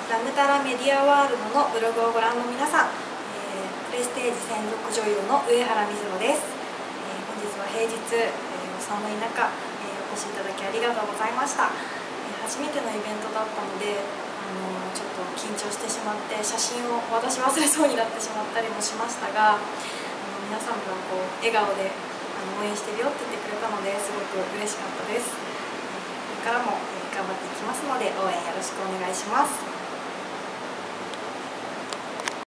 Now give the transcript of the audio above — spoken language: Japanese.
ラムタラメディアワールドのブログをご覧の皆さん、プレステージ専属女優の上原瑞穂です。本日は平日、お寒い中、お越しいただきありがとうございました。初めてのイベントだったのでちょっと緊張してしまって写真を渡し忘れそうになってしまったりもしましたが、皆さんが笑顔で応援してるよって言ってくれたのですごく嬉しかったです。これからも頑張っていきますので応援よろしくお願いします。